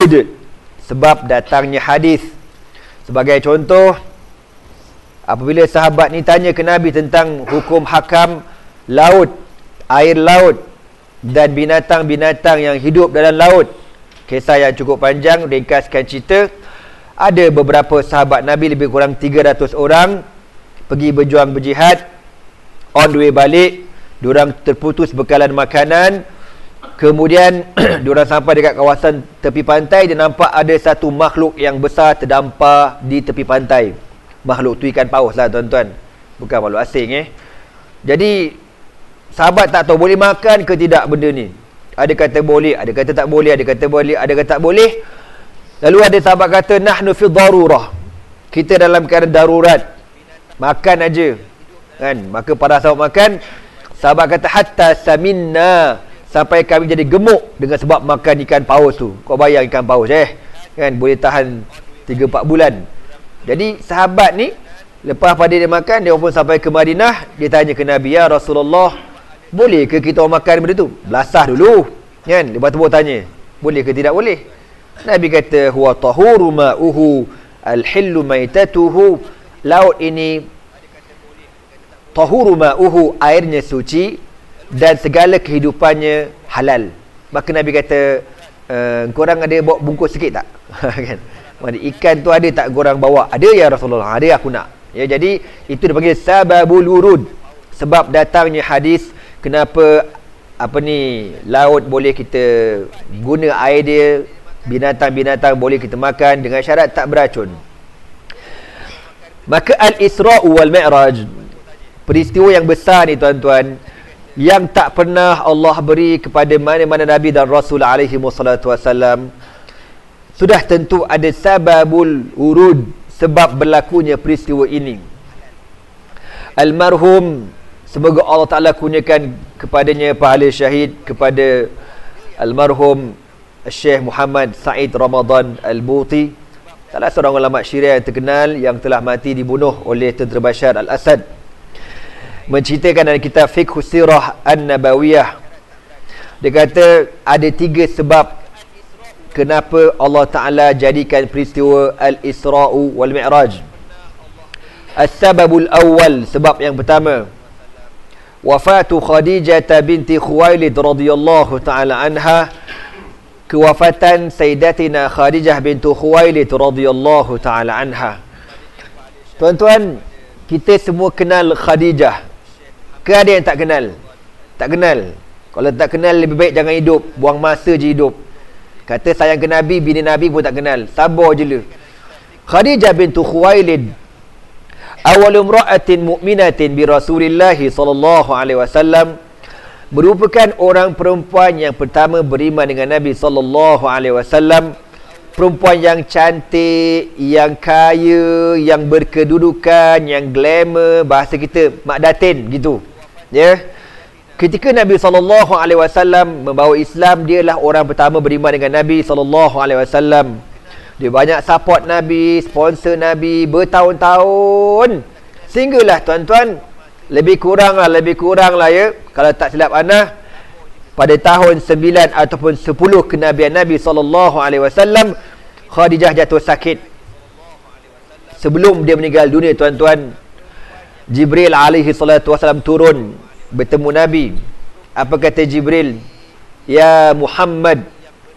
wurud, sebab datangnya hadis. Sebagai contoh, apabila sahabat ni tanya ke Nabi tentang hukum hakam laut, air laut dan binatang-binatang yang hidup dalam laut, kisah yang cukup panjang, ringkaskan cerita, ada beberapa sahabat Nabi, lebih kurang 300 orang, pergi berjuang berjihad. On the way balik, diorang terputus bekalan makanan. Kemudian diorang sampai dekat kawasan tepi pantai, dia nampak ada satu makhluk yang besar terdampar di tepi pantai. Makhluk tu ikan paus lah tuan-tuan, bukan makhluk asing Jadi sahabat tak tahu boleh makan ke tidak benda ni. Ada kata boleh, ada kata tak boleh, ada kata boleh, ada kata tak boleh. Lalu ada sahabat kata, nahnu fi darurah, kita dalam keadaan darurat, makan aja kan. Maka para sahabat makan. Sahabat kata, hatta saminna, sampai kami jadi gemuk dengan sebab makan ikan paus tu. Kau bayang ikan paus kan, boleh tahan 3-4 bulan. Jadi sahabat ni, lepas pada dia makan, dia pun sampai ke Madinah. Dia tanya ke Nabi, ya Rasulullah, boleh ke kita makan benda tu? Belasah dulu kan. Lepas tu tanya, boleh ke tidak boleh? Nabi kata, huwa tahuru ma'uhu al-hillu maitatuhu, laut ini tahuru ma'uhu, airnya suci dan segala kehidupannya halal. Maka Nabi kata, korang ada bawa bungkus sikit tak? Kan? Mana ikan tu ada tak korang bawa? Ada ya Rasulullah, ada, aku nak. Ya, jadi itu dipanggil sababul wurud, sebab datangnya hadis. Kenapa laut boleh kita guna air dia, binatang-binatang boleh kita makan dengan syarat tak beracun. Maka al-Isra' wal Mi'raj, peristiwa yang besar ni tuan-tuan, yang tak pernah Allah beri kepada mana-mana Nabi dan Rasul alaihi wassalatu wassalam. Sudah tentu ada sababul wurud, sebab berlakunya peristiwa ini. Almarhum, semoga Allah Ta'ala kurniakan kepadanya pahala syahid, kepada almarhum Syekh Muhammad Said Ramadan Al-Buti, salah seorang ulama Syiah yang terkenal, yang telah mati dibunuh oleh tentera Bashar Al-Assad, menceritakan dalam kitab Fiqh Sirah An-Nabawiyah. Dia kata ada 3 sebab kenapa Allah Ta'ala jadikan peristiwa Al-Isra'u wal Mi'raj. As-sababul awal, sebab yang pertama, wafatu Khadijah binti Khuwailid radhiyallahu ta'ala anha, kewafatan Sayyidatina Khadijah bintu Khuwailid radhiyallahu ta'ala anha. Tuan-tuan, kita semua kenal Khadijah ke ada yang tak kenal? Tak kenal. Kalau tak kenal, lebih baik jangan hidup, buang masa je hidup. Kata sayang ke Nabi, bini Nabi pun tak kenal, sabar je lah. Khadijah bintu Khuwailid, awal imra'atin mu'minatin bi Rasulillah sallallahu alaihi wasallam, merupakan orang perempuan yang pertama beriman dengan Nabi sallallahu alaihi wasallam. Perempuan yang cantik, yang kaya, yang berkedudukan, yang glamour, bahasa kita mak datin gitu. Ya. Ketika Nabi SAW membawa Islam, dialah orang pertama beriman dengan Nabi SAW. Dia banyak support Nabi, sponsor Nabi bertahun-tahun. Sehinggalah tuan-tuan, lebih kurang lah ya, kalau tak silap Ana, pada tahun 9 ataupun 10 kenabian Nabi SAW, Khadijah jatuh sakit. Sebelum dia meninggal dunia tuan-tuan, Jibril alaihi salatu wasallam turun bertemu Nabi. Apa kata Jibril? Ya Muhammad,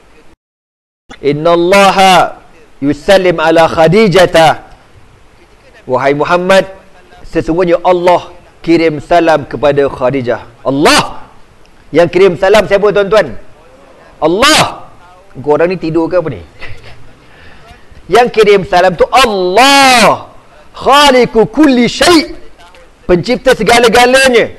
innallaha yusallim ala Khadijata. Wahai Muhammad, sesungguhnya Allah kirim salam kepada Khadijah. Allah yang kirim salam siapa tuan-tuan? Allah. Korang ni tidur ke apa ni? Yang kirim salam tu Allah, khaliqu kulli syai', pencipta segala-galanya.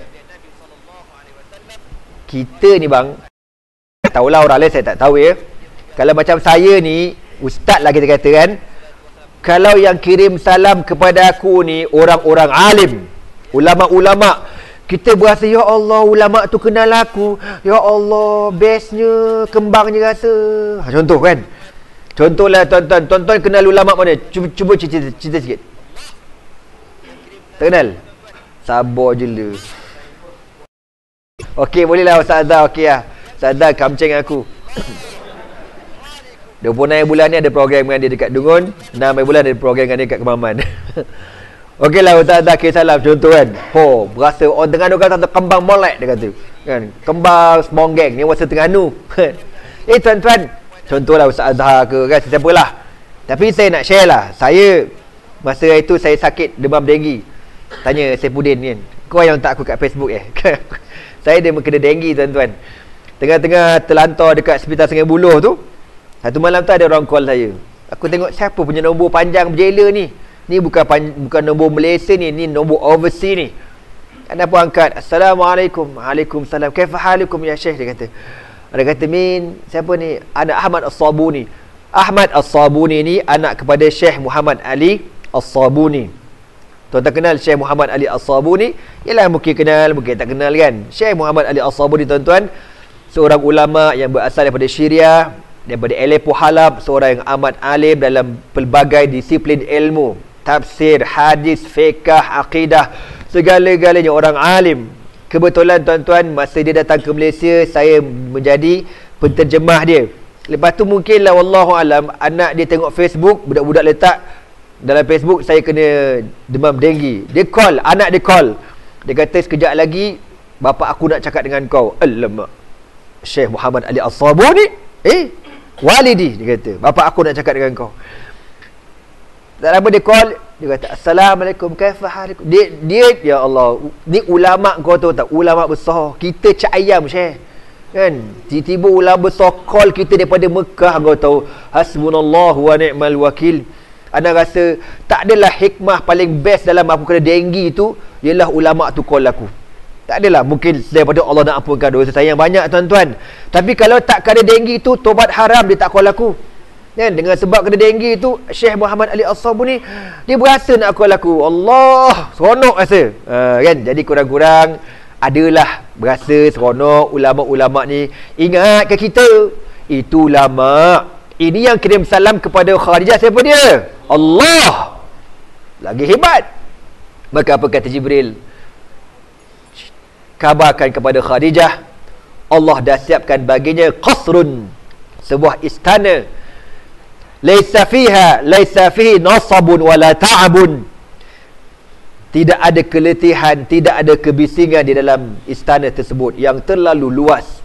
Kita ni bang, tahulah orang lain saya tak tahu ya. Kalau macam saya ni, ustaz lah kita kata kan, kalau yang kirim salam kepada aku ni orang-orang alim, ulama-ulama, kita berasa ya Allah ulama tu kenal aku, ya Allah bestnya, kembangnya rasa. Contoh kan, contohlah tuan-tuan kenal ulama mana? Cuba cerita sikit. Tak kenal? Sabar je lah. Okey, bolehlah Ustazah, okey lah. Ustazah kamceng aku. 26 bulan ni ada program dengan dia dekat Dungun, 6 bulan ada program dengan dia dekat Kemaman. Okeylah Ustaz Zakir Salam contoh kan. Berasa orang Terengganu kata kembang molek dia kata. Kan? Kembang Semonggeng ni masa Terengganu. Tuan-tuan, contohlah Ustaz Azhar ke kan, sesiapalah. Tapi saya nak share lah. Saya masa itu saya sakit demam denggi. Tanya Saifuddin kan. Kau yang tak aku kat Facebook Saya dia kena denggi tuan-tuan. Tengah-tengah terlantar dekat Hospital Sungai Buloh tu. Satu malam tu ada orang call saya. Aku tengok siapa punya nombor panjang berjela ni. Ni bukan nombor Malaysia ni nombor overseas ni. Ada pun angkat. Assalamualaikum. Waalaikumsalam. Kaifa halukum ya Syekh, dia kata. Dia kata, Min, siapa ni? Anak Ahmad As-Sabuni. Ahmad As-Sabuni ni anak kepada Syekh Muhammad Ali As-Sabuni. Tuan-tuan kenal Syekh Muhammad Ali As-Sabuni? Yalah, mungkin kenal, mungkin tak kenal kan. Syekh Muhammad Ali As-Sabuni tuan-tuan, seorang ulama yang berasal daripada Syria, daripada Aleppo Halab, seorang yang amat alim dalam pelbagai disiplin ilmu, tafsir, hadis, fiqh, akidah, segala-galanya orang alim. Kebetulan tuan-tuan, masa dia datang ke Malaysia, saya menjadi penterjemah dia. Lepas tu mungkinlah wallahualam anak dia tengok Facebook, budak-budak letak dalam Facebook saya kena demam denggi. Dia call, anak dia call. Dia kata sekejap lagi bapa aku nak cakap dengan kau. Alamak. Syekh Muhammad Ali As-Sabuni walidi, dia kata, bapa aku nak cakap dengan kau. Tak lama dia call, dia kata, Assalamualaikum, kaifa halikum. Dia ya Allah, ni ulama kau tahu tak, ulama besar. Kita cak ayam Syekh. Kan? Tiba-tiba ulama besar call kita daripada Mekah, kau tahu. Hasbunallahu wa ni'mal wakil. Anda rasa tak adalah hikmah paling best dalam aku kena denggi tu ialah ulama tu call aku. Tak adalah, mungkin daripada Allah nak ampunkan dosa saya yang banyak tuan-tuan. Tapi kalau tak kena denggi tu, tobat haram dia tak call aku. Kan? Dengan sebab kena denggi tu, Syekh Muhammad Ali As-Sabuni dia berasa nak call aku. Allah, seronok rasa. Kan? Jadi kurang-kurang adalah berasa seronok ulama-ulama ni ingat ke kita. Itu ulama. Ini yang kirim salam kepada Khadijah, siapa dia? Allah. Lagi hebat. Maka apa kata Jibril? Kabarkan kepada Khadijah, Allah dah siapkan baginya qasrun, sebuah istana. Laisa fihi nasabun wala ta'abun. Tidak ada keletihan, tidak ada kebisingan di dalam istana tersebut yang terlalu luas.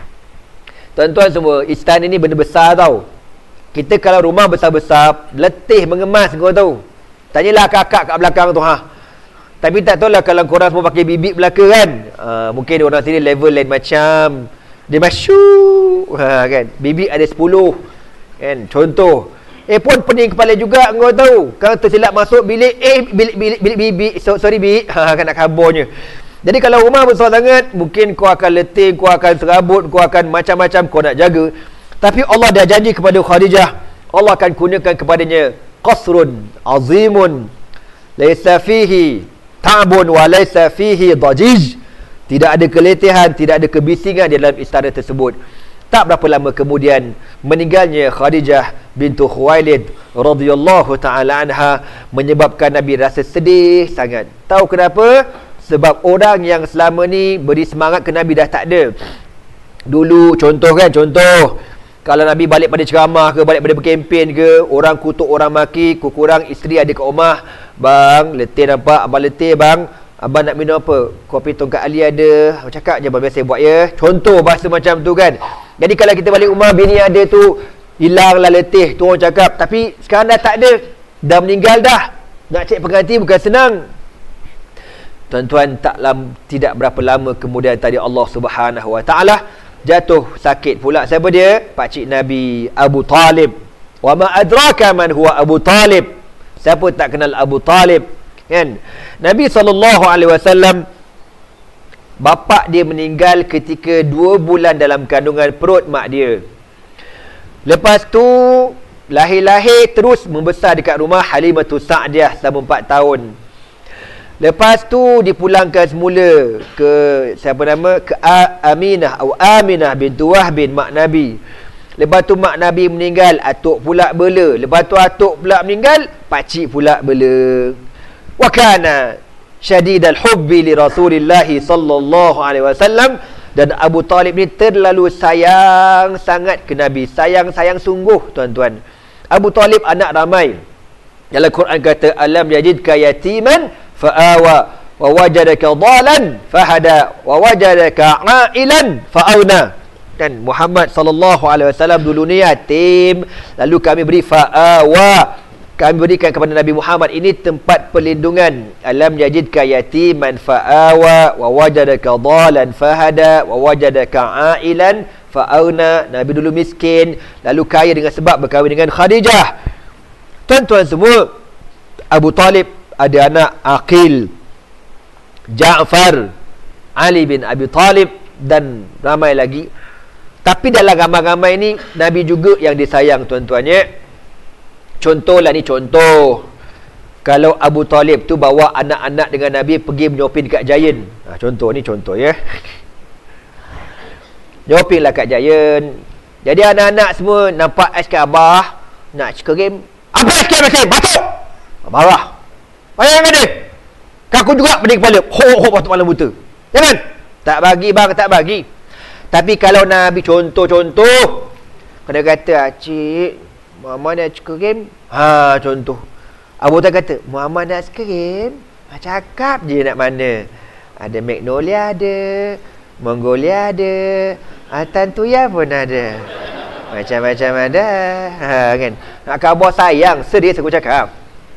Tuan-tuan semua, istana ni benda besar tau. Kita kalau rumah besar-besar, letih mengemas, kau tahu. Tanyalah kakak kat belakang tu Tapi tak tahulah kalau korang semua pakai bibik belaka kan. Mungkin orang sini level lain macam. Dia masuk kan. Bibik ada 10 kan. Contoh. Pun pening kepala juga, kau tahu. Kalau tersilap masuk bilik bilik bibik. Sorry bibik. Kan nak kabarnya. Jadi kalau rumah besar sangat, mungkin kau akan letih, kau akan serabut, kau akan macam-macam kau nak jaga. Tapi Allah dah janji kepada Khadijah, Allah akan kurniakan kepadanya qasrun azimun laisa fihi ta'bun wa laisa fihi dajij. Tidak ada keletihan, tidak ada kebisingan di dalam istana tersebut. Tak berapa lama kemudian meninggalnya Khadijah bintu Khuwailid radhiyallahu taala anha menyebabkan Nabi rasa sedih sangat. Tahu kenapa? Sebab orang yang selama ni beri semangat ke Nabi dah tak ada. Dulu contoh kalau Nabi balik pada ceramah ke, balik pada berkempen ke, orang kutuk, orang maki, kurang isteri ada kat rumah. Bang, letih nampak, abang letih bang. Abang nak minum apa? Kopi tongkat Ali ada. Cakap je abang biasa buat ya. Contoh bahasa macam tu kan. Jadi kalau kita balik rumah, bini ada tu, hilanglah letih. Tu orang cakap. Tapi sekarang dah tak ada. Dah meninggal dah. Nak cek pengganti bukan senang. Tuan-tuan, tidak berapa lama kemudian tadi Allah Subhanahu Wa Taala jatuh sakit pula. Siapa dia? Pakcik Nabi Abu Talib. Wa ma adraka man huwa Abu Talib. Siapa tak kenal Abu Talib? Kan? Nabi SAW, bapa dia meninggal ketika 2 bulan dalam kandungan perut mak dia. Lepas tu lahir-lahir terus membesar dekat rumah Halimatus Sa'diyah selama 4 tahun. Lepas tu dipulangkan semula ke Aminah atau Aminah bintu Wahb bin mak Nabi. Lepas tu mak Nabi meninggal, atuk pula bela. Lepas tu atuk pula meninggal, pakcik pula bela. Wa kana syadidal hubbi li Rasulillah sallallahu alaihi wasallam, Dan Abu Talib ni terlalu sayang sangat ke Nabi. Sayang sungguh, tuan-tuan. Abu Talib anak ramai. Dalam Quran kata, alam yajidka yatiman fa'awa wa wajadaka dhalan fahada wa wajadaka a'ilan fa'auna. Dan Muhammad sallallahu alaihi wasallam dulu ni yatim, lalu kami beri fa'awa, kami berikan kepada Nabi Muhammad ini tempat perlindungan. Alam yajidka yatiman fa'awa wa wajadaka dhalan fahada wa wajadaka a'ilan fa'auna. Nabi dulu miskin, lalu kaya dengan sebab berkahwin dengan Khadijah. Tuan-tuan semua, Abu Talib ada anak Aqil, Ja'far, Ali bin Abi Talib dan ramai lagi. Tapi dalam ramai-ramai ni Nabi juga yang disayang, tuan-tuan ya. Contohlah ni contoh. Kalau Abu Talib tu bawa anak-anak dengan Nabi pergi menyopin dekat Giant. Contoh ni contoh ya. Nyopin lah kat Giant. Jadi anak-anak semua nampak aiskrim abah nak aiskrim. Apa aiskrim? Batuk! Marah. Bayang ada. Kaku juga pening kepala. Ho batuk malam buta. Jangan. Tak bagi bang, tak bagi. Tapi kalau Nabi contoh-contoh, kena kata, cik, Muhammad nak aiskrim. Contoh. Abu Talib kata, Muhammad nak aiskrim. Cakap je nak mana. Ada Magnolia ada, Mongolia ada, Tantuya pun ada. Macam-macam ada. Kan? Nak khabar sayang, serius aku cakap.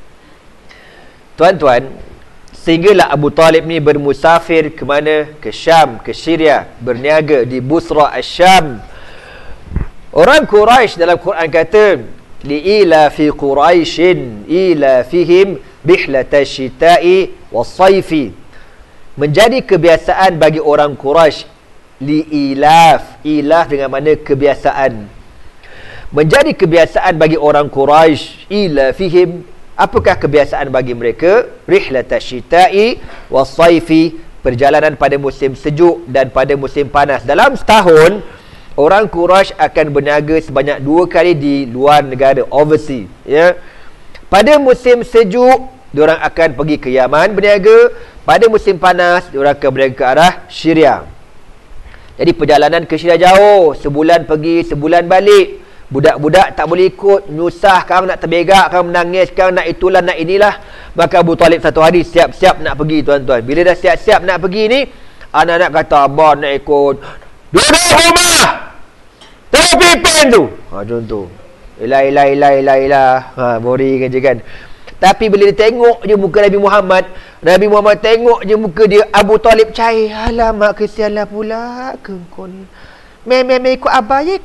Tuan-tuan, sehinggalah Abu Talib ni bermusafir ke mana? Ke Syam, ke Syria, berniaga di Busra Asy-Syam. Orang Quraisy dalam Quran kata, li'ila fi Quraisyin ila fihim bihlatash syita'i was-sayfi. Menjadi kebiasaan bagi orang Quraisy, li'ilaf, ilaf dengan mana kebiasaan. Menjadi kebiasaan bagi orang Quraisy, ila fihim, apakah kebiasaan bagi mereka? Rihlatash syita'i was-sayfi, perjalanan pada musim sejuk dan pada musim panas. Dalam setahun, orang Quraisy akan berniaga sebanyak 2 kali di luar negara, overseas ya. Pada musim sejuk, diorang akan pergi ke Yaman berniaga. Pada musim panas, diorang akan berniaga ke arah Syria. Jadi perjalanan ke Syria jauh, sebulan pergi, sebulan balik. Budak-budak tak boleh ikut, nyusah, sekarang nak terbegak, sekarang menangis, sekarang nak itulah, nak inilah. Maka Abu Talib satu hari siap-siap nak pergi, tuan-tuan. Bila dah siap-siap nak pergi ni, anak-anak kata, abang nak ikut. Duduk rumah, tengok pimpin tu. Contoh. Ilah. Boring je kan. Tapi bila dia tengok je muka Nabi Muhammad tengok je muka dia, Abu Talib cair. Alamak, kesianlah pula ke kau ni. Ikut abah ya.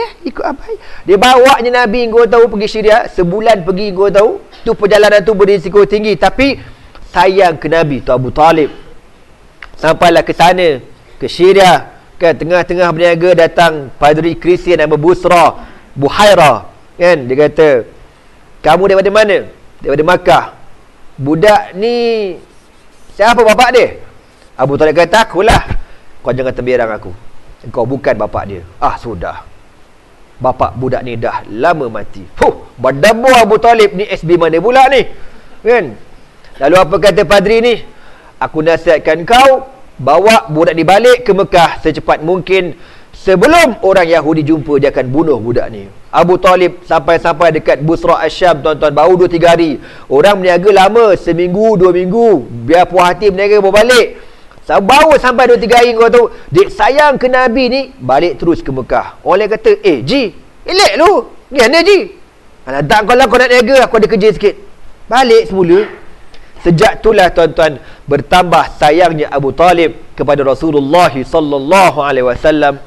Dia bawa je Nabi, kau tahu, pergi Syria. Sebulan pergi, kau tahu. Tu perjalanan tu berisiko tinggi. Tapi sayang ke Nabi tu Abu Talib. Sampailah ke sana, ke Syria. Kan, tengah-tengah berniaga datang padri Kristian nama Busra, Buhaira. Kan, dia kata, kamu daripada mana? Daripada Makkah. Budak ni siapa bapak dia? Abu Talib kata, akulah. Kau jangan terberang aku. Engkau bukan bapak dia. Sudah. Bapak budak ni dah lama mati. Berdabur Abu Talib ni, SB mana pula ni? Kan? Lalu apa kata padri ni? Aku nasihatkan kau, bawa budak ni balik ke Mekah secepat mungkin. Sebelum orang Yahudi jumpa, dia akan bunuh budak ni. Abu Talib sampai dekat Busra Asy-Syam, tuan-tuan, baru 2-3 hari. Orang berniaga lama, seminggu, 2 minggu. Biar puas hati berniaga, berbalik. Baru sampai 2-3 hari, kau tahu, dek sayang ke Nabi ni, balik terus ke Mekah. Orang kata, Ji, elek lu. Gimana Ji? Tak, kalau kau nak niaga, aku ada kerja sikit. Balik semula. Sejak itulah, tuan-tuan, bertambah sayangnya Abu Talib kepada Rasulullah sallallahu alaihi wasallam.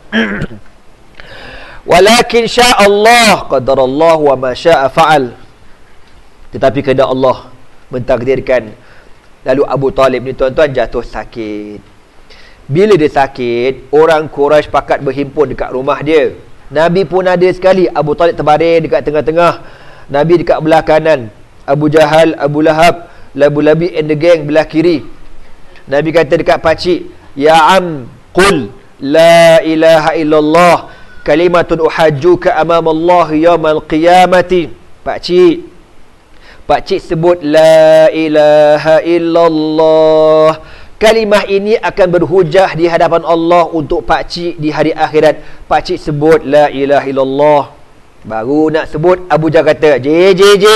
Walakin sya'allah qadarallah wa ma sya'a fa'al. Tetapi kehendak Allah mentakdirkan. Lalu Abu Talib ni, tuan-tuan, jatuh sakit. Bila dia sakit, orang Quraisy pakat berhimpun dekat rumah dia. Nabi pun ada sekali. Abu Talib terbaring dekat tengah-tengah, Nabi dekat belah kanan, Abu Jahal, Abu Lahab, Labi and the gang belah kiri. Nabi kata dekat pakcik, ya am, qul la ilaha illallah kalimatun uhajjuka amam Allah yawmal qiyamati. Pakcik sebut la ilaha illallah Kalimah ini akan berhujah di hadapan Allah untuk pakcik di hari akhirat. Pakcik sebut la ilaha illallah, baru nak sebut Abu Jahal kata, Ji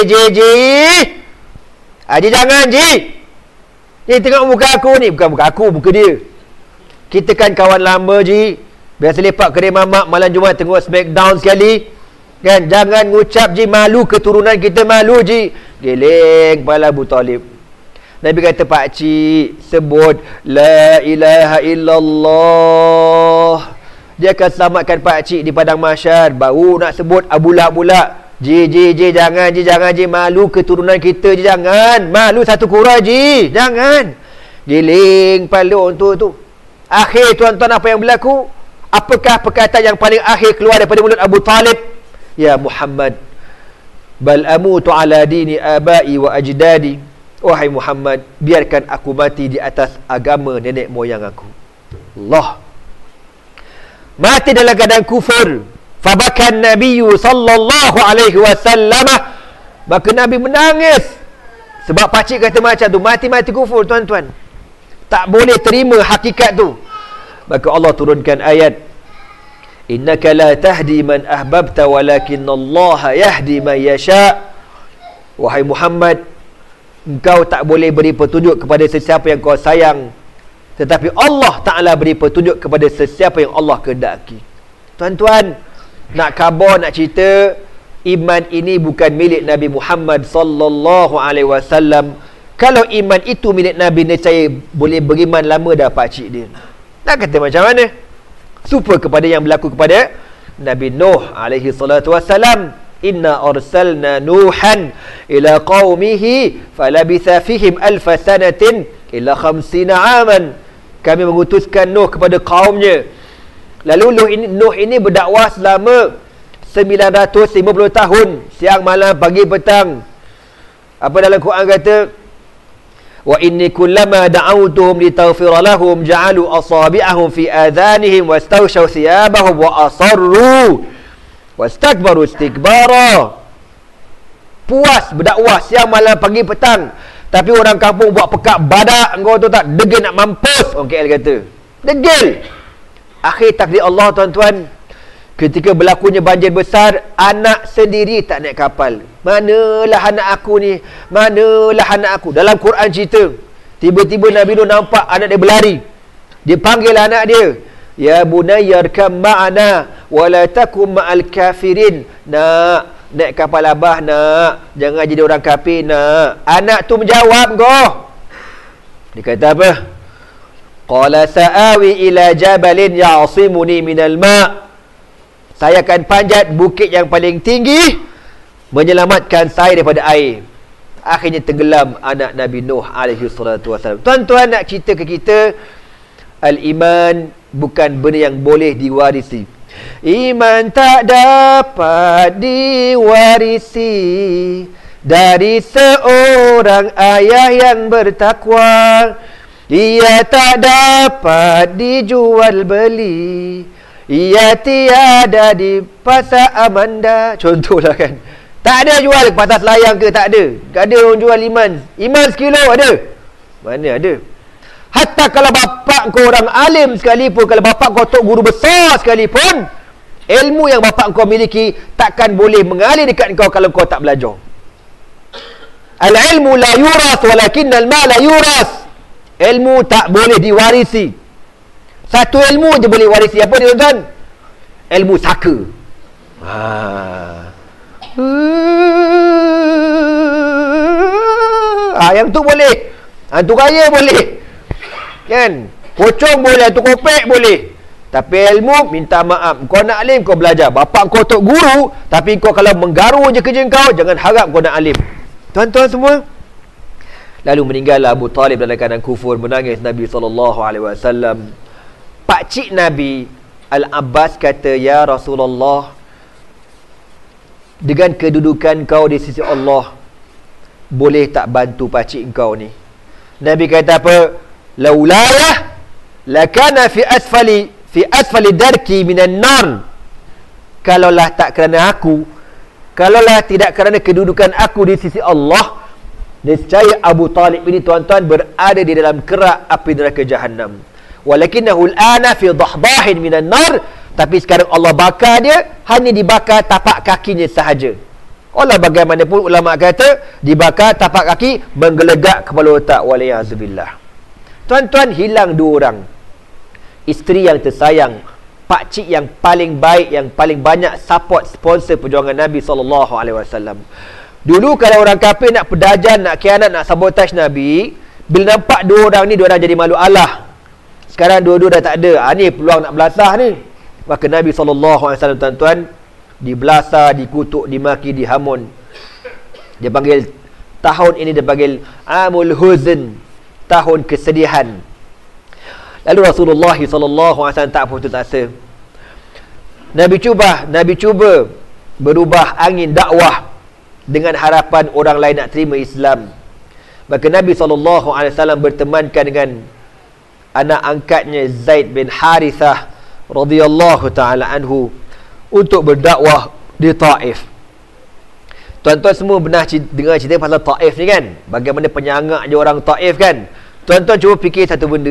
jangan Ji, ni tengok muka aku ni. Bukan muka aku, muka dia. Kita kan kawan lama Ji, biasa lepak kedai mamak malam Jumaat tengok Smackdown sekali kan. Jangan ngucap Ji, malu keturunan kita, malu Ji. Geleng kepala Abu Talib. Nabi kata, pakcik sebut la ilaha illallah, dia akan selamatkan pakcik di padang mahsyar. Baru nak sebut Abu Lahab pula, Ji jangan Ji, malu keturunan kita Ji, jangan, malu satu kura Ji, jangan. Giling kepala tu. Akhir tuan-tuan apa yang berlaku? Apakah perkataan yang paling akhir keluar daripada mulut Abu Talib? Ya Muhammad, bal amutu ala dini abai wa ajdadi. Wahai Muhammad, biarkan aku mati di atas agama nenek moyang aku. Allah, mati dalam keadaan kufur. Fabakan Nabi sallallahu alaihi wasallam, maka Nabi menangis sebab pakcik kata macam tu, mati kufur tuan-tuan. Tak boleh terima hakikat tu. Maka Allah turunkan ayat, innaka la tahdi man ahbabta walakinallaha yahdi man yasha. Wahai Muhammad, engkau tak boleh beri petunjuk kepada sesiapa yang kau sayang, tetapi Allah Ta'ala beri petunjuk kepada sesiapa yang Allah kehendaki. Tuan-tuan, nak khabar, nak cerita, iman ini bukan milik Nabi Muhammad sallallahu alaihi wasallam. Kalau iman itu milik Nabi, nescaya boleh beriman lama dah pakcik dia. Nak kata macam mana? Serupa kepada yang berlaku kepada Nabi Nuh alaihi salatu wassalam. Inna arsalna Nuhan ila qaumihi falabitha fihim alfa sanatin illa 50 aman. Kami mengutuskan Nuh kepada kaumnya. Lalu Nuh ini berdakwah selama 950 tahun, siang malam pagi petang. Apa dalam Quran kata, wa inni kullama da'awtuhum litaghfira lahum ja'alu asabi'ahum fi adhanihim wastawshaw thiyabahum wa asarru wastakbaru istikbara. Puas berdakwah siang malam pagi petang, tapi orang kampung buat pekat badak, engkau tu tak degil nak mampus, orang KL kata degil. Akhir takdir Allah tuan-tuan, ketika berlakunya banjir besar, anak sendiri tak naik kapal. Manalah anak aku ni, manalah anak aku. Dalam Quran cerita, tiba-tiba Nabi Nuh nampak anak dia berlari. Dia panggil anak dia, ya bunayya arkam ma'ana wa la takum ma'al kafirin. Nak naik kapal abah nak, jangan jadi orang kafir nak. Anak tu menjawab kau. Dia kata apa? Qala sa'awi ila jabalin ya'asimuni minal ma'. Saya akan panjat bukit yang paling tinggi menyelamatkan saya daripada air. Akhirnya tenggelam anak Nabi Nuh alaihi salatu wasallam. Tuan-tuan, nak cerita ke kita, al-iman bukan benda yang boleh diwarisi. Iman tak dapat diwarisi dari seorang ayah yang bertakwa. Ia tak dapat dijual beli, ia tiada di pasar Amanda. Contohlah kan, tak ada jual ke pasar Selayang ke, tak ada. Tak ada orang jual iman. Iman sekilo ada? Mana ada? Hatta kalau bapak kau orang alim sekalipun, kalau bapak kau tok guru besar sekalipun, ilmu yang bapak kau miliki takkan boleh mengalir dekat kau kalau kau tak belajar. Al-ilmu la yuras walakinnal mala yuras. Ilmu tak boleh diwarisi. Satu ilmu je boleh warisi. Apa dia tuan? Ilmu saka. Yang tu boleh. Hantu kaya boleh. Kan? Pocong boleh, hantu kopek boleh. Tapi ilmu, minta maaf. Kau nak alim, kau belajar. Bapak kau tok guru, tapi kau kalau menggaru je kerja kau, jangan harap kau nak alim. Tuan-tuan semua. Lalu meninggallah Abu Talib dalam keadaan kufur, menangis Nabi SAW. Pakcik Nabi Al-Abbas kata, ya Rasulullah, dengan kedudukan kau di sisi Allah, boleh tak bantu pakcik kau ni? Nabi kata apa? Laulayah lakana fi asfali darki minan nar. Kalaulah tak kerana aku, kalaulah tidak kerana kedudukan aku di sisi Allah, Nescaya Abu Talib ini tuan-tuan berada di dalam kerak api neraka Jahannam. Walakinnahu al-ana fi dahdahin minan nar, tapi sekarang Allah bakar dia, hanya dibakar tapak kakinya sahaja. Walau bagaimanapun ulama kata dibakar tapak kaki menggelegak kepala otak, waliyazubillah. Tuan-tuan, hilang 2 orang. Isteri yang tersayang, pakcik yang paling baik, yang paling banyak support sponsor perjuangan Nabi SAW. Dulu kalau orang kafir nak pedajan, nak khianat, nak sabotaj Nabi, bila nampak 2 orang ni, 2 orang jadi malu Allah. Sekarang dua-dua dah tak ada. Ni peluang nak belasah ni. Maka Nabi SAW, tuan-tuan, dibelasah, dikutuk, dimaki, dihamun. Dia panggil tahun ini, dia panggil Amul Huzn, tahun kesedihan. Lalu Rasulullah SAW tak putus asa. Nabi cuba berubah angin dakwah dengan harapan orang lain nak terima Islam. Maka Nabi SAW bertemankan dengan anak angkatnya Zaid bin Harithah radhiyallahu ta'ala anhu untuk berdakwah di Taif. Tuan-tuan semua pernah dengar cerita pasal Taif ni kan? Bagaimana penyangak je orang Taif kan? Tuan-tuan cuba fikir satu benda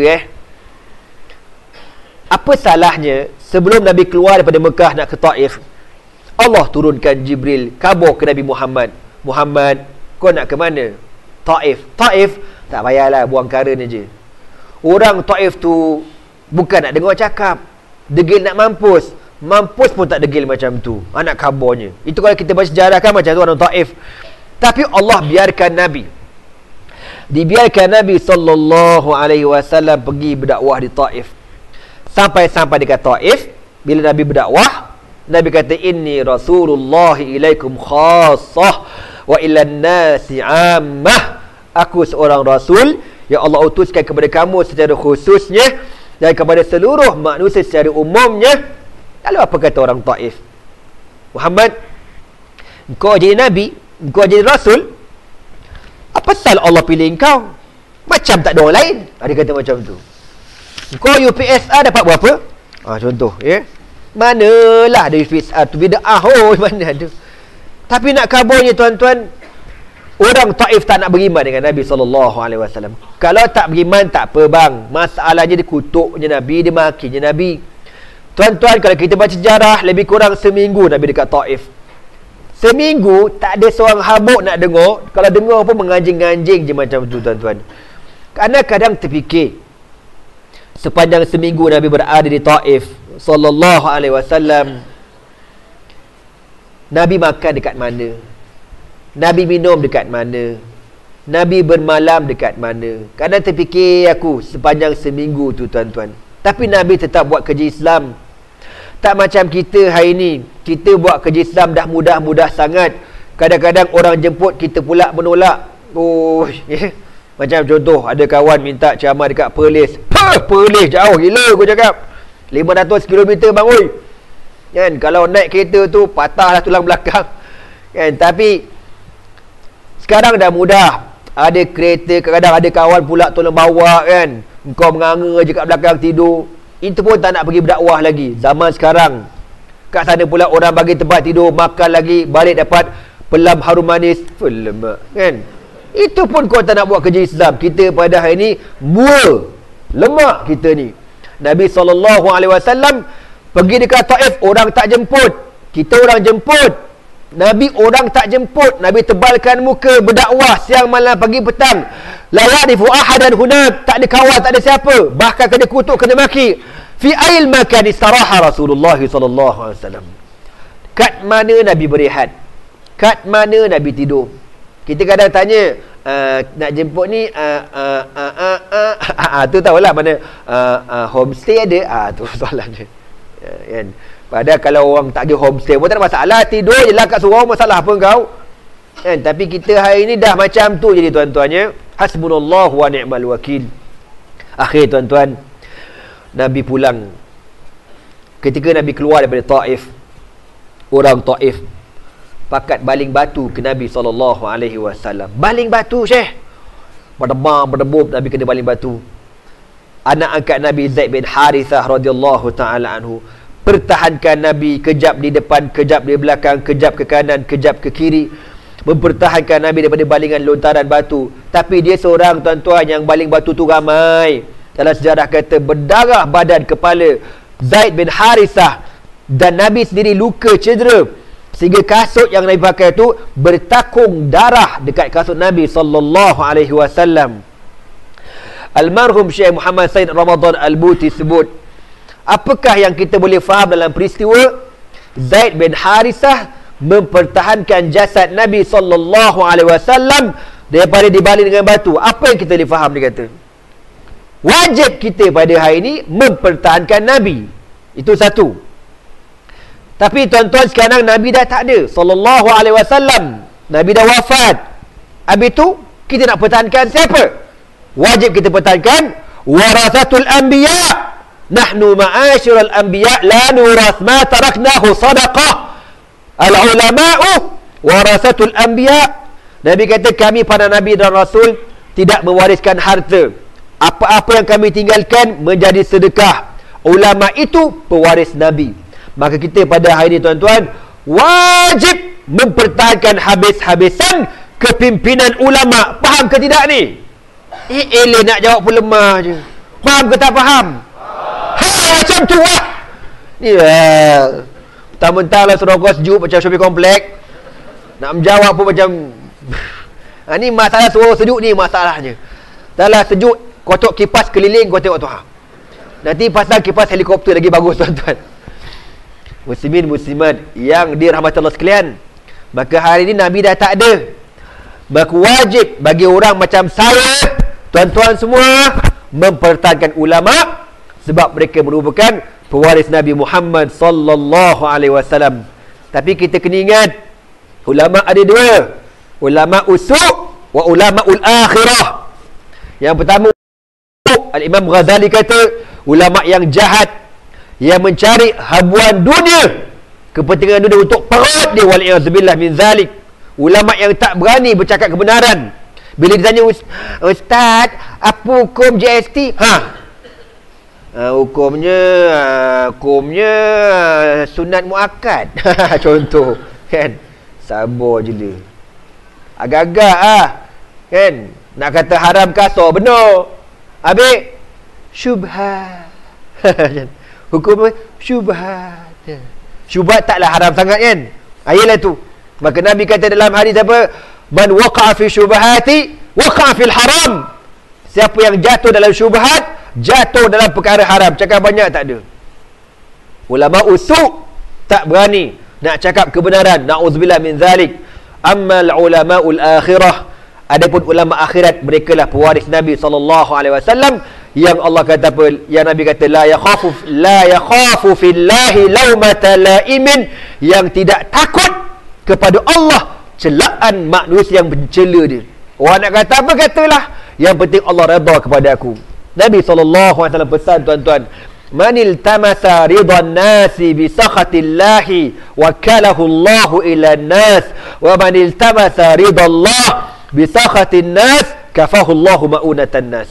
Apa salahnya sebelum Nabi keluar daripada Mekah nak ke Taif, Allah turunkan Jibril kabur ke Nabi Muhammad. Muhammad, kau nak ke mana? Taif. Taif, tak payahlah, buang karen je. Orang Taif tu bukan nak dengar cakap, degil nak mampus. Mampus pun tak degil macam tu. Anak kabarnya. Itu kalau kita baca sejarah kan macam tu orang Taif. Tapi Allah biarkan Nabi. Dibiarkan Nabi SAW pergi berdakwah di Taif. Sampai dekat Taif, bila Nabi berdakwah, Nabi kata, inni Rasulullah ilaikum khassah wa ilan nasi ammah. Aku seorang Rasul yang Allah utuskan kepada kamu secara khususnya dan kepada seluruh manusia secara umumnya. Lalu apa kata orang Taif? Muhammad, engkau jadi Nabi, engkau jadi Rasul, apa pasal Allah pilih engkau? Macam tak ada orang lain. Dia kata macam tu. Engkau UPSR dapat berapa? Contoh manalah ada UPSR tu, bida'ah. Mana ada. Tapi nak kabarnya tuan-tuan, orang Taif tak nak beriman dengan Nabi SAW. Kalau tak beriman tak apa bang, masalahnya dia kutuknya Nabi, dia makinya Nabi. Tuan-tuan, kalau kita baca sejarah, lebih kurang seminggu Nabi dekat Taif. Seminggu tak ada seorang habuk nak dengar. Kalau dengar pun menganjing-anjing je macam tu tuan-tuan. Kerana kadang terfikir, sepanjang seminggu Nabi berada di Taif sallallahu alaihi wasallam, Nabi makan dekat mana? Nabi minum dekat mana? Nabi bermalam dekat mana? Kadang terfikir aku sepanjang seminggu tu tuan-tuan. Tapi Nabi tetap buat kerja Islam. Tak macam kita hari ni. Kita buat kerja Islam dah mudah-mudah sangat. Kadang-kadang orang jemput, kita pula menolak. Macam contoh, ada kawan minta ceramah dekat Perlis. Perlis jauh gila aku cakap. 500 km bang oi. Kan, kalau naik kereta tu patahlah tulang belakang. Kan, tapi sekarang dah mudah. Ada kereta, kadang-kadang ada kawan pula tolong bawa kan. Engkau menganga je kat belakang tidur. Itu pun tak nak pergi berdakwah lagi. Zaman sekarang, kat sana pula orang bagi tempat tidur, makan lagi, balik dapat pelam harum manis. Lemak kan. Itu pun kau tak nak buat kerja Islam. Kita pada hari ni lemak kita ni. Nabi SAW pergi dekat Taif, orang tak jemput. Kita orang jemput. Nabi orang tak jemput. Nabi tebalkan muka berdakwah siang malam pagi petang. La ya'rifu ahadan hunak, tak ada kawan, tak ada siapa. Bahkan kena kutuk, kena maki. Fi ail makan istaraha Rasulullah SAW. Kat mana Nabi berehat? Kat mana Nabi tidur? Kita kadang tanya, nak jemput ni tu tahulah mana homestay ada. Tu soalan dia. Kan? Padahal kalau orang tak ada homestay pun tak ada masalah, tidur je lah kat surau, masalah apa kau kan? Tapi kita hari ni dah macam tu jadi tuan-tuannya. Hasbunallahu wa ni'mal wakil. Akhir tuan-tuan, Nabi pulang. Ketika Nabi keluar daripada Taif, orang Taif pakat baling batu ke Nabi SAW. Baling batu Syekh, berdemam, berdebub, Nabi kena baling batu. Anak angkat Nabi Zaid bin Harithah radhiyallahu ta'ala anhu pertahankan Nabi, kejap di depan, kejap di belakang, kejap ke kanan, kejap ke kiri. mempertahankan Nabi daripada balingan lontaran batu. Tapi dia seorang, tuan-tuan, yang baling batu tu ramai. Dalam sejarah kata berdarah badan kepala Zaid bin Harithah, dan Nabi sendiri luka cedera sehingga kasut yang Nabi pakai tu bertakung darah dekat kasut Nabi sallallahu alaihi wasallam. Almarhum Syekh Muhammad Said Ramadan Al-Buti sebut, apakah yang kita boleh faham dalam peristiwa Zaid bin Harithah mempertahankan jasad Nabi sallallahu alaihi wasallam daripada dibaling dengan batu? Apa yang kita boleh faham? Dia kata wajib kita pada hari ini mempertahankan Nabi. Itu satu. Tapi tuan-tuan, sekarang Nabi dah tak ada sallallahu alaihi wasallam. Nabi dah wafat. Habis tu kita nak pertahankan siapa? Wajib kita pertahankan warasatul anbiya. Nahnu ma'asyiral anbiya la nurath ma taraknahu sadaqah. Al-ulama'u warasatul anbiya. Nabi kata kami para nabi dan rasul tidak mewariskan harta. Apa-apa yang kami tinggalkan menjadi sedekah. Ulama itu pewaris nabi. Maka kita pada hari ini, tuan-tuan, wajib mempertahankan habis-habisan kepimpinan ulama. Faham ke tidak ni? Eleh nak jawab pun lemah je. Faham ke tak faham? Macam tu lah. Ni mentang-mentang lah surau kau sejuk macam shopping komplek, nak menjawab pun macam ni masalah suruh sejuk ni masalahnya. Dah lah sejuk, kotak kipas keliling, kau tengok tu nanti pasal kipas helikopter lagi bagus, tuan-tuan. Muslimin muslimat yang dirahmati Allah sekalian, maka hari ini Nabi dah tak ada. Maka wajib bagi orang macam saya, tuan-tuan semua, mempertahankan ulama, sebab mereka merupakan pewaris Nabi Muhammad sallallahu alaihi wasallam. Tapi kita kena ingat, ulama ada dua, ulama usu' wa ulama ul akhirah. Yang pertama, Al-Imam Ghazali kata, ulama yang jahat, yang mencari habuan dunia, kepentingan dunia untuk perut dia, wal'iyadzubillah min zalik. Ulama yang tak berani bercakap kebenaran. Bila ditanya, Ustaz, apa hukum GST? Hukumnya sunat muakkad. Contoh, kan? Sabar je lah. Agak-agak kan? Nak kata haram kasar, benar. Habis syubhat. Hukum syubhat. Syubhat taklah haram sangat, kan? Ayalah tu. Maka Nabi kata dalam hadis apa? Man waqa'a fi syubhati waqa'a fil haram. Siapa yang jatuh dalam syubhat, jatuh dalam perkara haram. Cakap banyak tak ada. Ulama usu' tak berani nak cakap kebenaran. Na'udzubillah min zalik. Ammal ulama'ul akhirah, adapun ulama akhirat, mereka lah pewaris Nabi sallallahu alaihi wasallam, yang Allah kata apa? Yang Nabi kata la yakhafu fillahi laumata laimin, yang tidak takut kepada Allah celaan manusia yang mencela dia. Orang nak kata apa, katalah, yang penting Allah redha kepada aku. Nabi sallallahu alaihi wasallam pesan, tuan-tuan, manil tamasa ridhan nasi bi sakhatillahi wakalahu Allahu ila nas, wa manil tamasa ridallah bi sakhatin nas kafahu Allahu maunatan nas.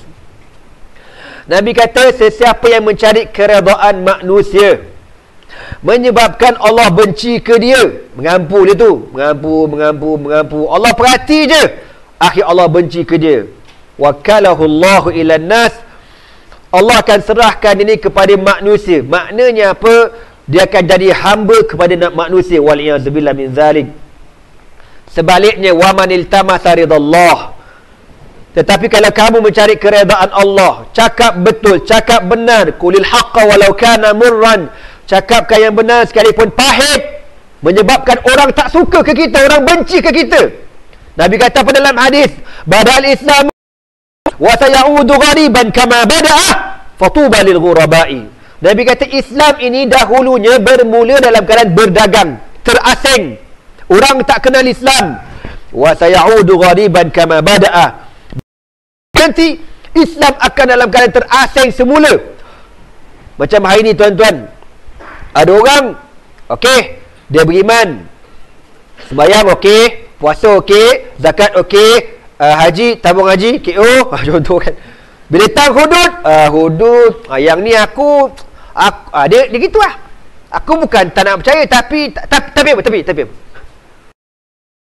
Nabi kata, sesiapa yang mencari keredaan manusia menyebabkan Allah benci ke dia, mengampu dia tu, mengampu, Allah perhati je, akhir Allah benci ke dia. Wakalahu Allahu ila nas, Allah akan serahkan ini kepada manusia. Maknanya apa? Dia akan jadi hamba kepada manusia. Wal'iyadzubillah min zalik. Sebaliknya, wa manil tamasa ridallah. Tetapi kalau kamu mencari keredaan Allah, cakap betul, cakap benar, qulil haqqa walau kana murran, cakapkan yang benar sekalipun pahit, menyebabkan orang tak suka ke kita, orang benci ke kita. Nabi kata pada dalam hadis, badal Islam wa sayaudu ghariban kama bada'a fatuba lil ghurabai. Nabi kata Islam ini dahulunya bermula dalam keadaan berdagang, terasing, orang tak kenal Islam. Wa sayaudu ghariban kama bada'a, nanti Islam akan dalam keadaan terasing semula. Macam hari ni, tuan-tuan, ada orang okey, dia beriman, sembahyang okey, puasa okey, zakat okey, haji, tabung haji, KO, contoh kan. Bila datang hudud, yang ni aku dia gitu lah. Aku bukan tak nak percaya, tapi apa?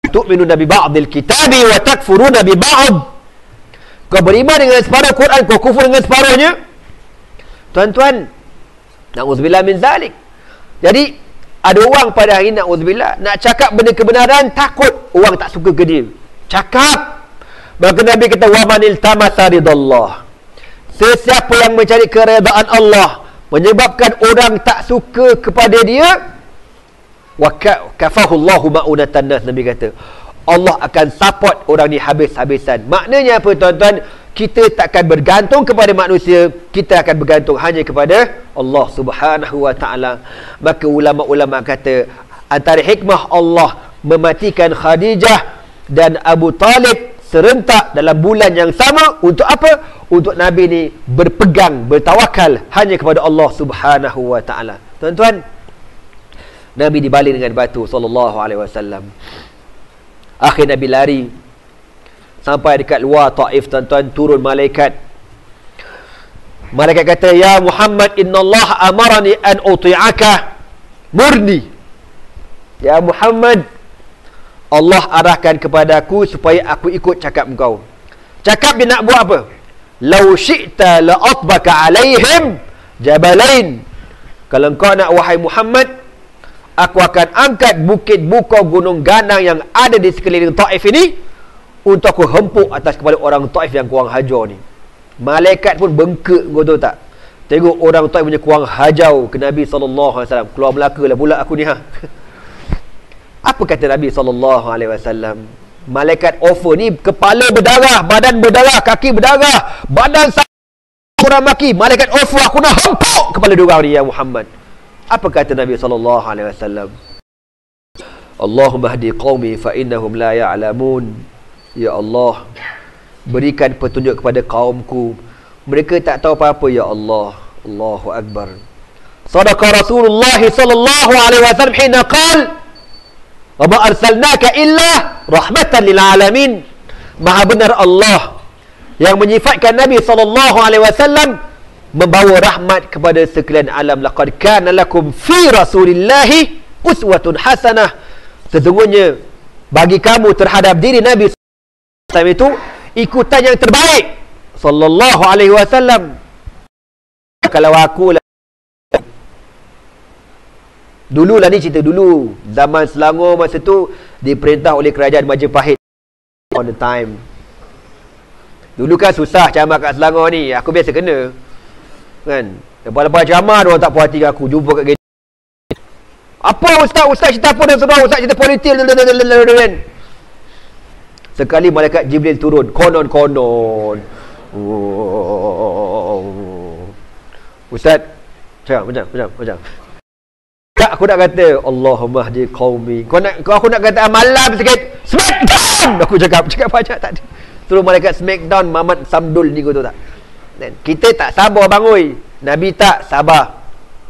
tu'minuna bi ba'dil kitabi wa takfuruna bi ba'd. Kau beriman dengan separuh Quran, kau kufur dengan separuhnya. Tuan-tuan, na'udzubillah min zalik. Jadi ada orang pada hari na'udzubillah nak cakap benda kebenaran, takut orang tak suka ke dia. Cakap. Maka Nabi kata, wa manil tamasa ridallah, sesiapa yang mencari keredaan Allah menyebabkan orang tak suka kepada dia, wa kafahullahu ma'unatan nas. Nabi kata Allah akan support orang ni habis-habisan. Maknanya apa tuan-tuan? Kita takkan bergantung kepada manusia, kita akan bergantung hanya kepada Allah Subhanahu wa ta'ala. Maka ulama-ulama kata antara hikmah Allah mematikan Khadijah dan Abu Talib serentak dalam bulan yang sama, untuk apa? Untuk Nabi ni berpegang, bertawakal hanya kepada Allah Subhanahu wa ta'ala. Tuan-tuan, Nabi dibaling dengan batu sallallahu alaihi wasallam. Akhir Nabi lari sampai dekat luar Taif, tuan-tuan, turun malaikat. Malaikat kata, ya Muhammad, innallaha amarani an uti'aka murni. Ya Muhammad, Allah arahkan kepadaku supaya aku ikut cakap engkau. Cakap dia nak buat apa? Lau syi'ta la'atbaka alaihim jabalain. Kalau engkau nak, wahai Muhammad, aku akan angkat bukit bukau gunung ganang yang ada di sekeliling Taif ini untuk aku hempuk atas kepala orang Taif yang kurang hajar ni. Malaikat pun bengkak, kau tahu tak? Tengok orang Taif punya kurang hajau ke Nabi SAW. Keluar Melaka lah pula aku ni, ha. Apa kata Nabi SAW? Malaikat offer ni, kepala berdarah, badan berdarah, kaki berdarah, badan orang maki. Malaikat offer, aku nak hempuk kepala dua orang ni, ya Muhammad. Apa kata Nabi SAW? Allahumma hdi qaumi fa innahum la ya'lamun. Ya Allah, berikan petunjuk kepada kaumku, mereka tak tahu apa-apa, ya Allah. Allahu Akbar. Sadaqa Rasulullah sallallahu alaihi wasallam hina qala wa ma arsalnaka illa rahmatan lil alamin. Maha benar Allah yang menyifatkan Nabi sallallahu alaihi wasallam membawa rahmat kepada sekalian alam. Laqad kana lakum fi rasulillahi uswatun hasanah. Sesungguhnya bagi kamu terhadap diri Nabi SAW itu ikutan yang terbaik sallallahu alaihi wasallam. Kalau aku lah, dululah ni cerita dulu, zaman Selangor masa tu diperintah oleh kerajaan Majapahit on the time. Dulu kan susah camat kat Selangor ni, aku biasa kena kan. Lepas-lepas ceramah dia orang tak puas hati aku, jumpa kat gate. Apa ustaz cerita apa dan saudara ustaz cerita politik kan. Sekali malaikat Jibril turun, konon. Ustaz, macam. Tak, aku nak kata Allahumma hdi qaumi. Aku nak kata malam sikit, smackdown. Aku cakap banyak tak ada. Suruh malaikat smackdown Muhammad Samdul ni, kau tahu tak? Dan kita tak sabar bang oi. Nabi tak sabar.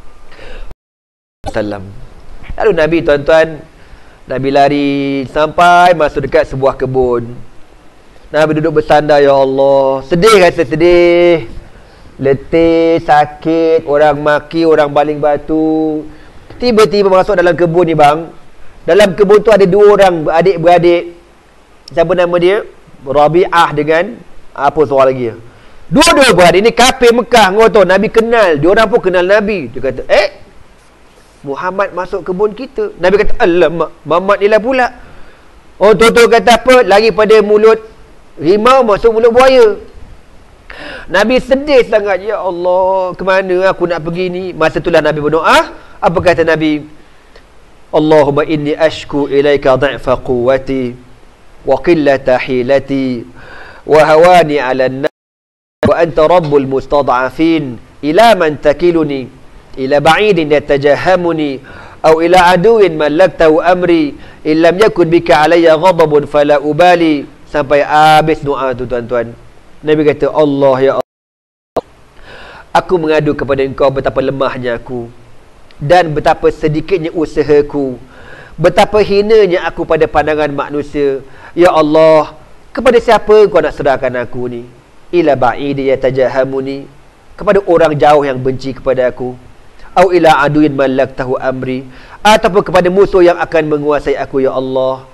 Lalu Nabi, tuan-tuan, Nabi lari sampai masuk dekat sebuah kebun. Nabi duduk bersandar, ya Allah. Sedih, rasa sedih, letih, sakit, orang maki, orang baling batu. Tiba-tiba masuk dalam kebun ni bang. Dalam kebun tu ada dua orang adik-beradik. Siapa nama dia? Rabi'ah dengan apa soal lagi? Dua-dua beradik ni kafir Mekah, kau tahu. Nabi kenal, dia orang pun kenal Nabi. Dia kata, Muhammad masuk kebun kita. Nabi kata, alamak, Muhammad ni lah pula. Oh, tu kata apa? Lari pada mulut rimau masuk mulut buaya. Nabi sedih sangat. Ya Allah, ke mana aku nak pergi ni? Masa itulah Nabi berdoa. Apa kata Nabi? Allahumma inni ashku ilaika dha'fa quwwati wa qillata hilati wa hawani 'ala an-nas wa anta rabbul mustad'afin ila man takiluni ila ba'idin yatajahamuni aw ila aduwin malaktahu amri illam yakun bika alayya ghadabun fala ubali. Sampai habis doa tu, tuan-tuan. Nabi kata, Allah, ya Allah, aku mengadu kepada engkau betapa lemahnya aku dan betapa sedikitnya usahaku, betapa hinanya aku pada pandangan manusia. Ya Allah, kepada siapa kau nak serahkan aku ni? Ila ba'idi yatajahamuni, kepada orang jauh yang benci kepada aku, au ila aduin malaktahu amri, ataupun kepada musuh yang akan menguasai aku. Ya Allah,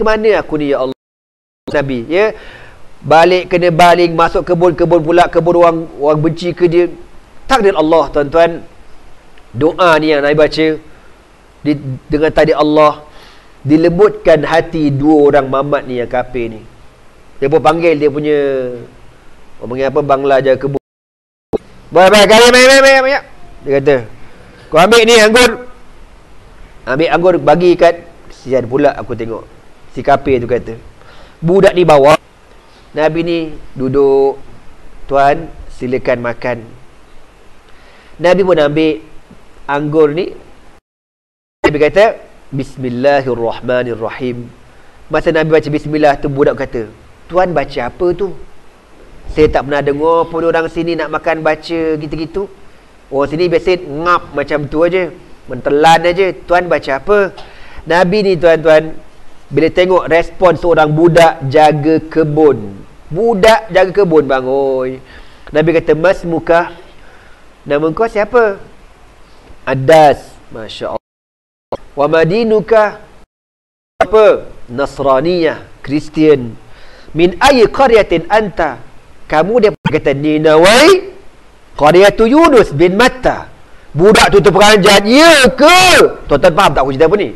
ke mana aku ni ya Allah? Nabi, ya. Balik kena baling, masuk kebun-kebun pula, kebun orang benci ke dia. Takdir Allah, tuan-tuan. Doa ni yang Nabi baca dengan tadi Allah, dilembutkan hati dua orang mamat ni yang kafir ni. Dia pun panggil dia punya, orang panggil apa, bangla jaga kebun. Baik, banyak. Dia kata, kau ambil ni anggur. Ambil anggur, bagi kat sian pula aku tengok. Si kafir tu kata. Budak ni bawa. Nabi ni duduk, tuan, silakan makan. Nabi pun ambil anggur ni. Nabi kata, Bismillahirrahmanirrahim. Masa Nabi baca bismillah tu, budak kata, tuan baca apa tu? Saya tak pernah dengar pun orang sini nak makan baca gitu-gitu. Orang sini biasa ngap macam tu aja, mentelan aja. Tuan baca apa? Nabi ni, tuan-tuan, bila tengok respon seorang budak jaga kebun. Budak jaga kebun, bang, oi. Nabi kata, mas muka, nama kau siapa? Adas. Masya Allah. Wa madinuka, apa? Nasraniyah, Kristian. Min ayyi qaryatin anta? Kamu dia kata Ninawai, qaryatu Yunus bin Matta. Budak tu terperanjat, ya ke? Tuan-tuan faham tak aku cerita apa ni?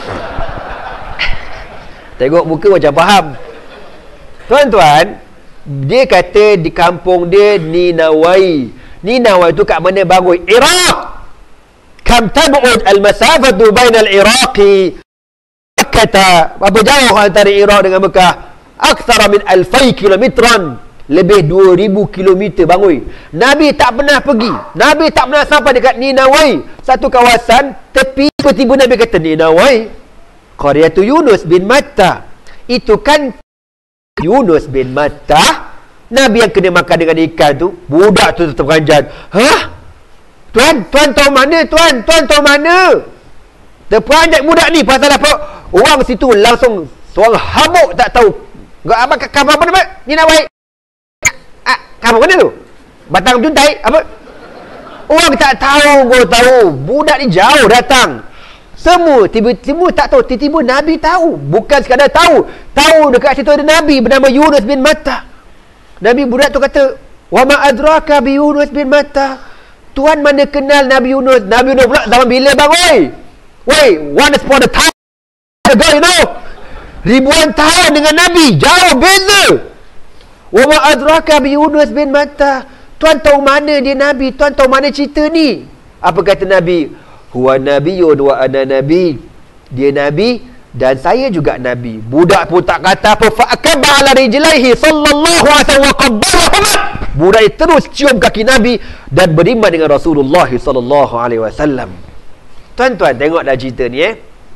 Tengok muka macam faham. Tuan-tuan, dia kata di kampung dia Ninawai. Ninawai tu kat mana, bang? Iraq. Kam tab'ud al-masafatu bainal Iraqi. Kata, berapa jauh antara Iraq dengan Mekah? Akthara min alfai kilometran. Lebih 2000 kilometer, bang. Nabi tak pernah pergi. Nabi tak pernah sampai dekat Ninawai. Satu kawasan, tepi, tiba-tiba Nabi kata, Ninawai, qaryatu Yunus bin Matta. Itu kan Yunus bin Matta. Nabi yang kena makan dengan ikan tu. Budak tu terperanjat. Hah? Tuan tahu mana? Tuan tahu mana? Terperanjat budak ni pasal apa? Orang situ langsung seorang habuk tak tahu. Apa kabar apa nama? Ninawai. Kabar mana tu? Batang juntai apa? Orang tak tahu, kau tahu. Budak ni jauh datang. Semua tiba-tiba tak tahu. Tiba-tiba Nabi tahu. Bukan sekadar tahu. Tahu dekat situ ada Nabi bernama Yunus bin Matta. Nabi, budak tu kata, wa ma adraka bi Yunus bin Matta. Tuan mana kenal Nabi Yunus? Nabi Yunus pula zaman bila, bang? Woi, once upon a time ago, you know. Ribuan tahun dengan Nabi. Jauh beza. Wa ma adraka bi Yunus bin Matta. Tuan tahu mana dia Nabi? Tuan tahu mana cerita ni? Apa kata Nabi? Huwa nabiyyun wa ana nabi. Dia Nabi dan saya juga Nabi. Budak pun tak kata apa. Fa'akaba ala rijlaihi sallallahu alaihi wasallam wa qabbalahuma. Budak terus cium kaki Nabi dan beriman dengan Rasulullah sallallahu alaihi wasallam. Tuan-tuan, tengoklah cerita ni,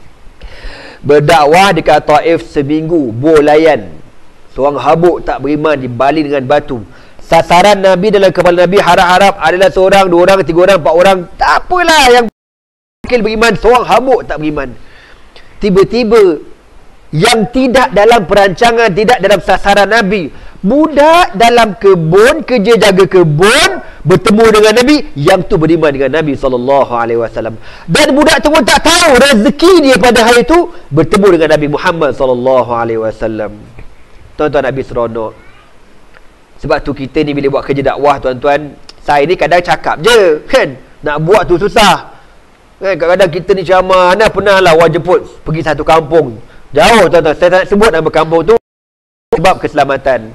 berdakwah dekat Taif seminggu, bolayan. Seorang habuk tak beriman dibaling dengan batu. Sasaran Nabi dalam kepala Nabi harap-harap adalah seorang, dua orang, tiga orang, empat orang. Tak apalah yang beriman, seorang habuk tak beriman. Tiba-tiba yang tidak dalam perancangan, tidak dalam sasaran Nabi, budak dalam kebun, kerja jaga kebun, bertemu dengan Nabi, yang tu beriman dengan Nabi SAW. Dan budak tu pun tak tahu rezeki dia pada hari itu bertemu dengan Nabi Muhammad SAW. Tuan-tuan, Nabi seronok. Sebab tu kita ni bila buat kerja dakwah, tuan-tuan, saya ni kadang cakap je, kan, nak buat tu susah. Kadang-kadang kita ni ceramah, mana pernah lah orang jemput pergi satu kampung jauh, tuan-tuan, saya tak nak sebut nama kampung tu sebab keselamatan.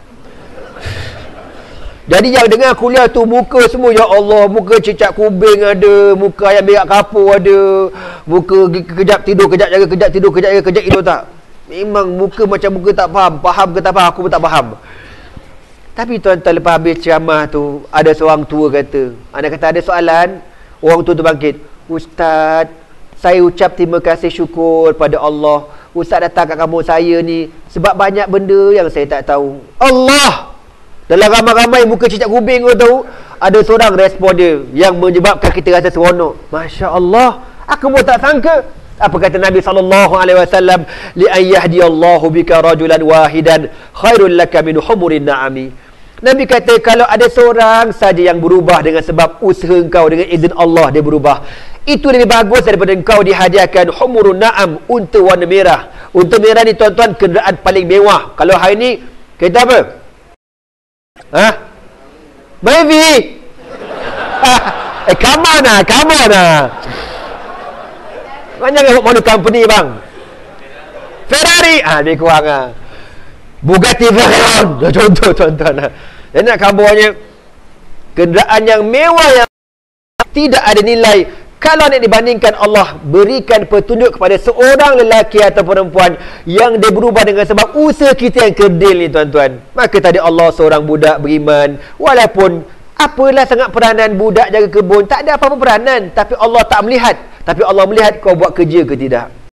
Jadi yang dengar kuliah tu, muka semua, ya Allah, muka cicak kubing ada, muka ayam berak kapur ada, muka kejap tidur, kejap jaga, kejap tidur, kejap jaga, kejap tidur, tak. Memang muka macam muka tak faham. Faham ke tak faham, aku pun tak faham. Tapi tuan-tuan, lepas habis ceramah tu, ada seorang tua kata, anda kata ada soalan. Orang tua tu bangkit, Ustaz, saya ucap terima kasih syukur pada Allah. Ustaz datang kat kampung saya ni sebab banyak benda yang saya tak tahu. Allah! Dalam ramai-ramai muka cicak kubing, kau tahu, ada seorang respon dia yang menyebabkan kita rasa seronok. Masya Allah, aku pun tak sangka. Apa kata Nabi SAW? Li ayyahdiyallahu bika rajulan wahidan khairul laka min humurin na'ami. Nabi kata, kalau ada seorang saja yang berubah dengan sebab usaha engkau, dengan izin Allah dia berubah, itu lebih bagus daripada engkau dihadiahkan humurun na'am, unta warna merah. Unta merah ni tuan-tuan kenderaan paling mewah. Kalau hari ni kereta apa? Maybe. Come on lah. Banyak yang motor company bang. Ferrari, lebih kurang Bugatti Veyron, contoh tuan-tuan. Dia nak kabarnya kenderaan yang mewah yang tidak ada nilai. Kalau nak dibandingkan, Allah berikan petunjuk kepada seorang lelaki atau perempuan yang dia berubah dengan sebab usaha kita yang kerdil ni tuan-tuan. Maka tadi Allah seorang budak beriman, walaupun apalah sangat peranan budak jaga kebun, tak ada apa-apa peranan, tapi Allah tak melihat. Tapi Allah melihat kau buat kerja ke tidak.